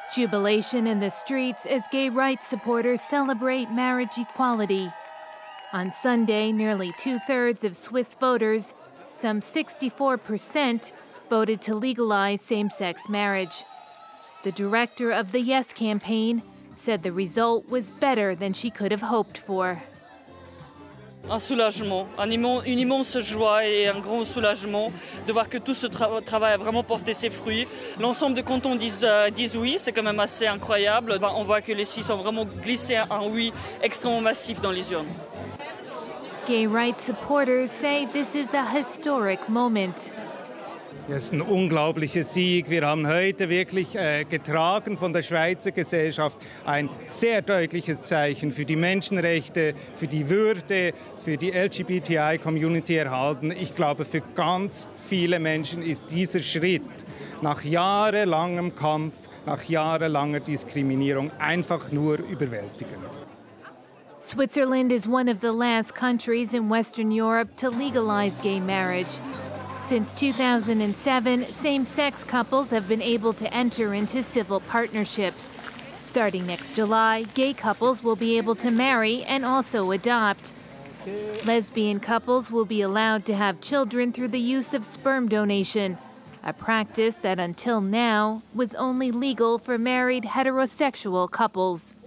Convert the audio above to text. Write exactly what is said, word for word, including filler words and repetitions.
Jubilation in the streets as gay rights supporters celebrate marriage equality. On Sunday, nearly two-thirds of Swiss voters, some sixty-four percent, voted to legalize same-sex marriage. The director of the Yes campaign said the result was better than she could have hoped for. Un soulagement, un immense, une immense joie et un grand soulagement de voir que tout ce tra travail a vraiment porté ses fruits. L'ensemble des cantons disent, euh, disent oui, c'est quand même assez incroyable. On voit que les six ont vraiment glissé un oui extrêmement massif dans les urnes. Gay rights supporters say this is a historic moment. Es ist ein unglaublicher Sieg. Wir haben heute wirklich äh, getragen von der Schweizer Gesellschaft ein sehr deutliches Zeichen für die Menschenrechte, für die Würde, für die L G B T I-Community erhalten. Ich glaube, für ganz viele Menschen ist dieser Schritt nach jahrelangem Kampf, nach jahrelanger Diskriminierung einfach nur überwältigend. Switzerland is one of the last countries in Western Europe to legalize gay marriage. Since two thousand seven, same-sex couples have been able to enter into civil partnerships. Starting next July, gay couples will be able to marry and also adopt. Lesbian couples will be allowed to have children through the use of sperm donation, a practice that until now was only legal for married heterosexual couples.